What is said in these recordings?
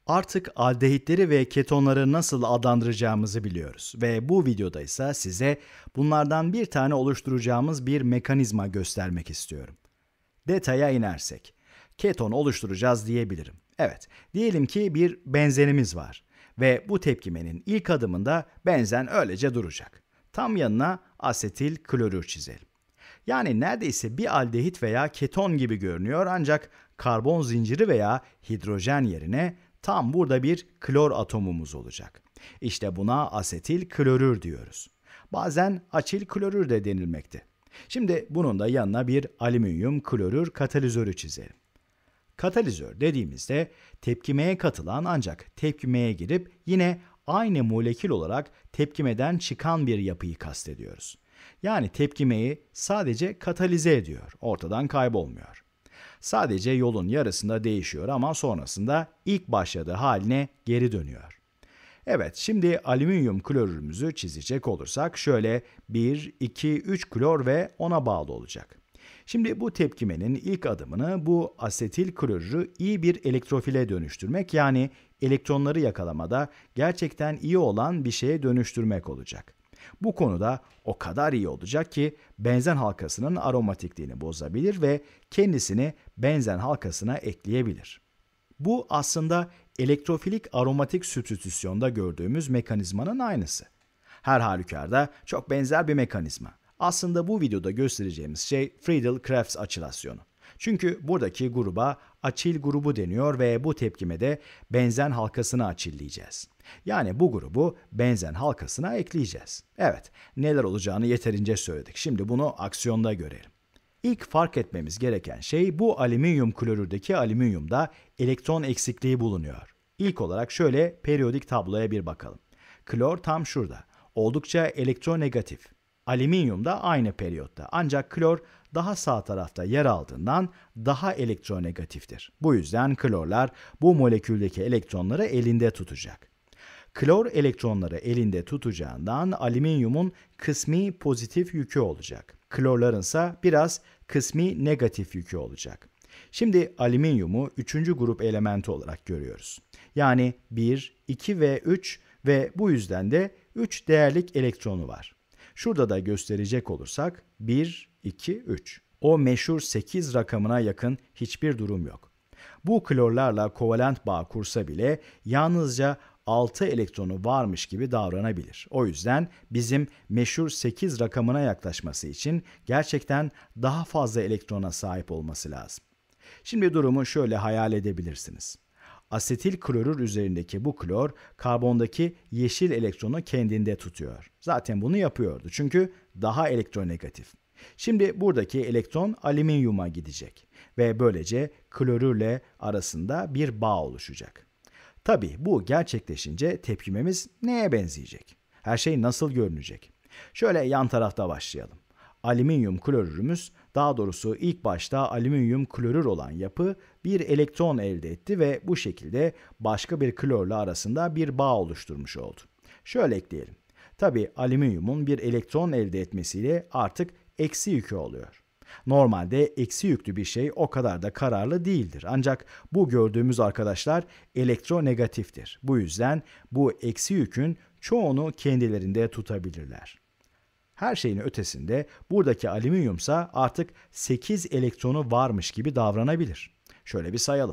Artık aldehitleri ve ketonları nasıl adlandıracağımızı biliyoruz ve bu videoda ise size bunlardan bir tane oluşturacağımız bir mekanizma göstermek istiyorum. Detaya inersek, keton oluşturacağız diyebilirim. Evet, diyelim ki bir benzenimiz var ve bu tepkimenin ilk adımında benzen öylece duracak. Tam yanına asetil klorür çizelim. Yani neredeyse bir aldehit veya keton gibi görünüyor ancak karbon zinciri veya hidrojen yerine tam burada bir klor atomumuz olacak. İşte buna asetil klorür diyoruz. Bazen açil klorür de denilmekte. Şimdi bunun da yanına bir alüminyum klorür katalizörü çizelim. Katalizör dediğimizde tepkimeye katılan ancak tepkimeye girip yine aynı molekül olarak tepkimeden çıkan bir yapıyı kastediyoruz. Yani tepkimeyi sadece katalize ediyor, ortadan kaybolmuyor. Sadece yolun yarısında değişiyor ama sonrasında ilk başladığı haline geri dönüyor. Evet, şimdi alüminyum klorürümüzü çizecek olursak şöyle 1, 2, 3 klor ve ona bağlı olacak. Şimdi bu tepkimenin ilk adımını bu asetil klorürü iyi bir elektrofile dönüştürmek yani elektronları yakalamada gerçekten iyi olan bir şeye dönüştürmek olacak. Bu konuda o kadar iyi olacak ki benzen halkasının aromatikliğini bozabilir ve kendisini benzen halkasına ekleyebilir. Bu aslında elektrofilik aromatik sübstitüsyonda gördüğümüz mekanizmanın aynısı. Her halükarda çok benzer bir mekanizma. Aslında bu videoda göstereceğimiz şey Friedel-Crafts açılasyonu. Çünkü buradaki gruba açil grubu deniyor ve bu tepkimede benzen halkasını açilleyeceğiz. Yani bu grubu benzen halkasına ekleyeceğiz. Evet, neler olacağını yeterince söyledik. Şimdi bunu aksiyonda görelim. İlk fark etmemiz gereken şey bu alüminyum klorürdeki alüminyumda elektron eksikliği bulunuyor. İlk olarak şöyle periyodik tabloya bir bakalım. Klor tam şurada. Oldukça elektronegatif. Alüminyum da aynı periyotta. Ancak klor daha sağ tarafta yer aldığından daha elektronegatiftir. Bu yüzden klorlar bu moleküldeki elektronları elinde tutacak. Klor elektronları elinde tutacağından alüminyumun kısmi pozitif yükü olacak. Klorların ise biraz kısmi negatif yükü olacak. Şimdi alüminyumu 3. grup elementi olarak görüyoruz. Yani 1, 2 ve 3 ve bu yüzden de 3 değerlik elektronu var. Şurada da gösterecek olursak 1, 2, 3. O meşhur 8 rakamına yakın hiçbir durum yok. Bu klorlarla kovalent bağ kursa bile yalnızca 6 elektronu varmış gibi davranabilir. O yüzden bizim meşhur 8 rakamına yaklaşması için gerçekten daha fazla elektrona sahip olması lazım. Şimdi durumu şöyle hayal edebilirsiniz. Asetil klorür üzerindeki bu klor, karbondaki yeşil elektronu kendinde tutuyor. Zaten bunu yapıyordu çünkü daha elektronegatif. Şimdi buradaki elektron alüminyuma gidecek ve böylece klorürle arasında bir bağ oluşacak. Tabii bu gerçekleşince tepkimemiz neye benzeyecek? Her şey nasıl görünecek? Şöyle yan tarafta başlayalım. Alüminyum klorürümüz, daha doğrusu ilk başta alüminyum klorür olan yapı bir elektron elde etti ve bu şekilde başka bir klorla arasında bir bağ oluşturmuş oldu. Şöyle ekleyelim. Tabii alüminyumun bir elektron elde etmesiyle artık eksi yükü oluyor. Normalde eksi yüklü bir şey o kadar da kararlı değildir. Ancak bu gördüğümüz arkadaşlar elektronegatiftir. Bu yüzden bu eksi yükün çoğunu kendilerinde tutabilirler. Her şeyin ötesinde buradaki alüminyumsa artık 8 elektronu varmış gibi davranabilir. Şöyle bir sayalım.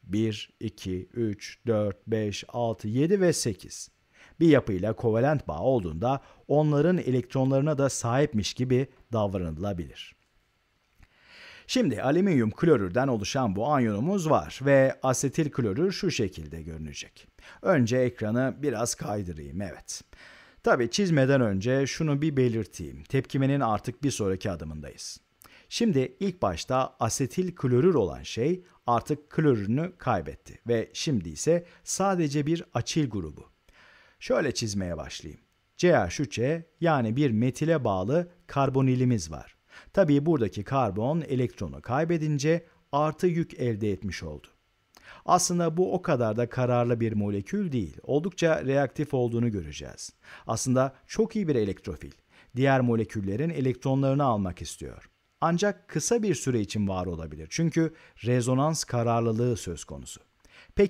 1, 2, 3, 4, 5, 6, 7 ve 8. Bir yapıyla kovalent bağ olduğunda onların elektronlarına da sahipmiş gibi davranılabilir. Şimdi alüminyum klorürden oluşan bu anyonumuz var ve asetil klorür şu şekilde görünecek. Önce ekranı biraz kaydırayım, evet. Tabii çizmeden önce şunu bir belirteyim. Tepkimenin artık bir sonraki adımındayız. Şimdi ilk başta asetil klorür olan şey artık klorürünü kaybetti ve şimdi ise sadece bir açil grubu. Şöyle çizmeye başlayayım. CH3'e yani bir metile bağlı karbonilimiz var. Tabii buradaki karbon elektronu kaybedince artı yük elde etmiş oldu. Aslında bu o kadar da kararlı bir molekül değil. Oldukça reaktif olduğunu göreceğiz. Aslında çok iyi bir elektrofil. Diğer moleküllerin elektronlarını almak istiyor. Ancak kısa bir süre için var olabilir. Çünkü rezonans kararlılığı söz konusu. Peki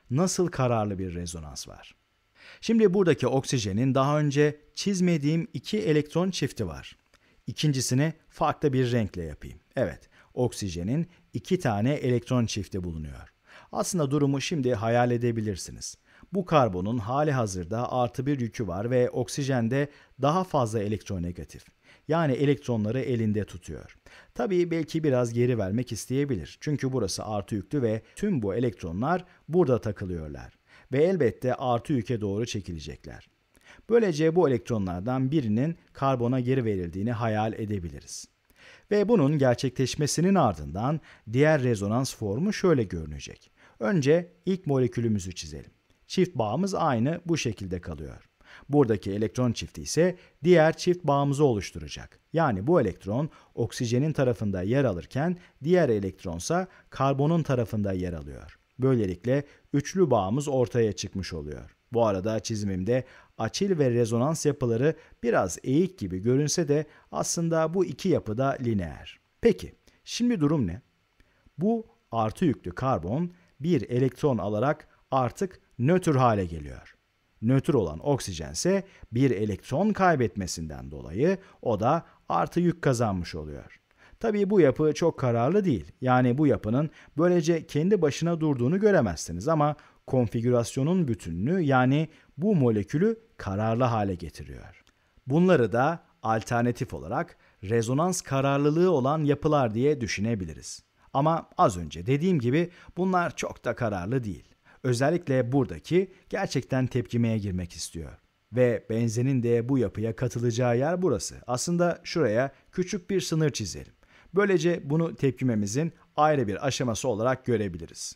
nasıl kararlı bir rezonans var? Şimdi buradaki oksijenin daha önce çizmediğim 2 elektron çifti var. İkincisini farklı bir renkle yapayım. Evet, oksijenin 2 tane elektron çifti bulunuyor. Aslında durumu şimdi hayal edebilirsiniz. Bu karbonun hali hazırda +1 yükü var ve oksijende daha fazla elektronegatif. Yani elektronları elinde tutuyor. Tabii belki biraz geri vermek isteyebilir. Çünkü burası artı yüklü ve tüm bu elektronlar burada takılıyorlar. Ve elbette artı yüke doğru çekilecekler. Böylece bu elektronlardan birinin karbona geri verildiğini hayal edebiliriz. Ve bunun gerçekleşmesinin ardından diğer rezonans formu şöyle görünecek. Önce ilk molekülümüzü çizelim. Çift bağımız aynı bu şekilde kalıyor. Buradaki elektron çifti ise diğer çift bağımızı oluşturacak. Yani bu elektron oksijenin tarafında yer alırken diğer elektronsa karbonun tarafında yer alıyor. Böylelikle üçlü bağımız ortaya çıkmış oluyor. Bu arada çizimimde açil ve rezonans yapıları biraz eğik gibi görünse de aslında bu iki yapı da lineer. Peki, şimdi durum ne? Bu artı yüklü karbon bir elektron alarak artık nötr hale geliyor. Nötr olan oksijen ise bir elektron kaybetmesinden dolayı o da artı yük kazanmış oluyor. Tabii bu yapı çok kararlı değil. Yani bu yapının böylece kendi başına durduğunu göremezsiniz ama konfigürasyonun bütününü yani bu molekülü kararlı hale getiriyor. Bunları da alternatif olarak rezonans kararlılığı olan yapılar diye düşünebiliriz. Ama az önce dediğim gibi bunlar çok da kararlı değil. Özellikle buradaki gerçekten tepkimeye girmek istiyor. Ve benzenin de bu yapıya katılacağı yer burası. Aslında şuraya küçük bir sınır çizelim. Böylece bunu tepkimemizin ayrı bir aşaması olarak görebiliriz.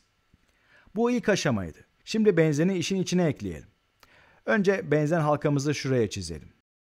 Bu ilk aşamaydı. Şimdi benzeni işin içine ekleyelim. Önce benzen halkamızı şuraya çizelim.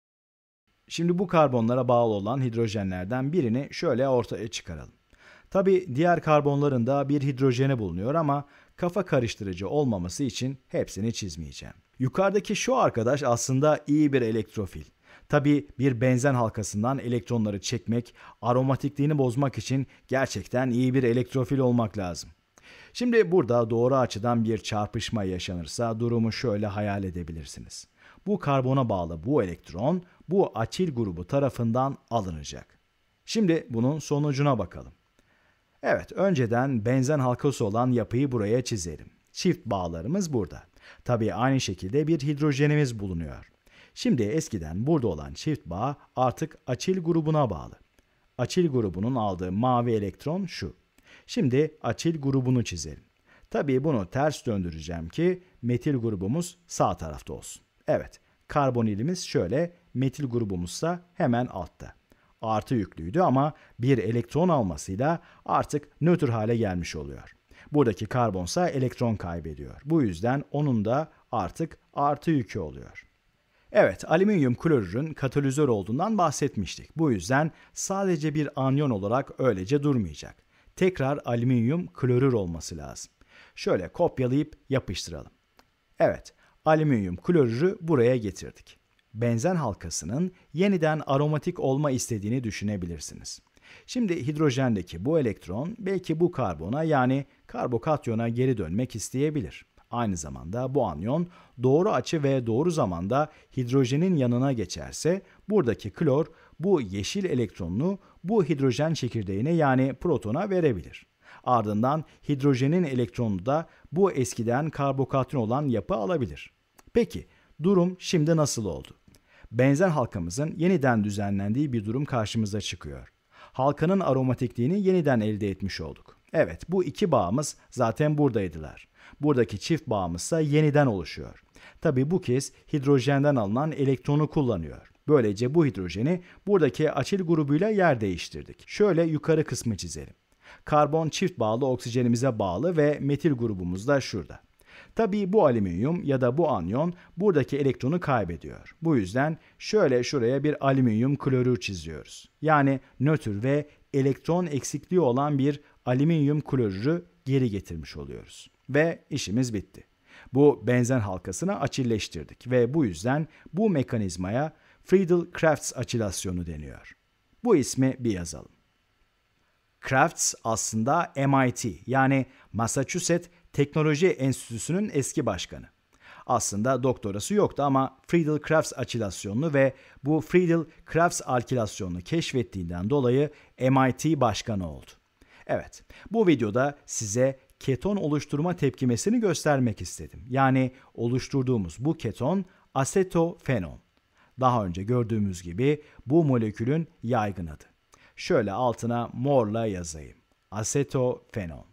Şimdi bu karbonlara bağlı olan hidrojenlerden birini şöyle ortaya çıkaralım. Tabii diğer karbonların da bir hidrojeni bulunuyor ama kafa karıştırıcı olmaması için hepsini çizmeyeceğim. Yukarıdaki şu arkadaş aslında iyi bir elektrofil. Tabii bir benzen halkasından elektronları çekmek, aromatikliğini bozmak için gerçekten iyi bir elektrofil olmak lazım. Şimdi burada doğru açıdan bir çarpışma yaşanırsa durumu şöyle hayal edebilirsiniz. Bu karbona bağlı bu elektron bu açil grubu tarafından alınacak. Şimdi bunun sonucuna bakalım. Evet, önceden benzen halkası olan yapıyı buraya çizelim. Çift bağlarımız burada. Tabii aynı şekilde bir hidrojenimiz bulunuyor. Şimdi eskiden burada olan çift bağ artık açil grubuna bağlı. Açil grubunun aldığı mavi elektron şu. Şimdi açil grubunu çizelim. Tabii bunu ters döndüreceğim ki metil grubumuz sağ tarafta olsun. Evet, karbonilimiz şöyle, metil grubumuzsa hemen altta. Artı yüklüydü ama bir elektron almasıyla artık nötr hale gelmiş oluyor. Buradaki karbonsa elektron kaybediyor. Bu yüzden onun da artık artı yükü oluyor. Evet, alüminyum klorürün katalizör olduğundan bahsetmiştik. Bu yüzden sadece bir anyon olarak öylece durmayacak. Tekrar alüminyum klorür olması lazım. Şöyle kopyalayıp yapıştıralım. Evet, alüminyum klorürü buraya getirdik. Benzen halkasının yeniden aromatik olma istediğini düşünebilirsiniz. Şimdi hidrojendeki bu elektron belki bu karbona yani karbokatyona geri dönmek isteyebilir. Aynı zamanda bu anyon doğru açı ve doğru zamanda hidrojenin yanına geçerse buradaki klor bu yeşil elektronunu bu hidrojen çekirdeğine yani protona verebilir. Ardından hidrojenin elektronu da bu eskiden karbokatyon olan yapı alabilir. Peki durum şimdi nasıl oldu? Benzen halkamızın yeniden düzenlendiği bir durum karşımıza çıkıyor. Halkanın aromatikliğini yeniden elde etmiş olduk. Evet, bu iki bağımız zaten buradaydılar. Buradaki çift bağımızsa yeniden oluşuyor. Tabii bu kez hidrojenden alınan elektronu kullanıyor. Böylece bu hidrojeni buradaki açil grubuyla yer değiştirdik. Şöyle yukarı kısmı çizelim. Karbon çift bağlı oksijenimize bağlı ve metil grubumuz da şurada. Tabii bu alüminyum ya da bu anyon buradaki elektronu kaybediyor. Bu yüzden şöyle şuraya bir alüminyum klorür çiziyoruz. Yani nötr ve elektron eksikliği olan bir alüminyum klorürü geri getirmiş oluyoruz. Ve işimiz bitti. Bu benzen halkasını açilleştirdik ve bu yüzden bu mekanizmaya Friedel-Crafts açilasyonu deniyor. Bu ismi bir yazalım. Crafts aslında MIT yani Massachusetts Teknoloji Enstitüsü'nün eski başkanı. Aslında doktorası yoktu ama Friedel-Crafts alkilasyonunu ve bu Friedel-Crafts alkilasyonunu keşfettiğinden dolayı MIT başkanı oldu. Evet, bu videoda size keton oluşturma tepkimesini göstermek istedim. Yani oluşturduğumuz bu keton asetofenon. Daha önce gördüğümüz gibi bu molekülün yaygın adı. Şöyle altına morla yazayım. Asetofenon.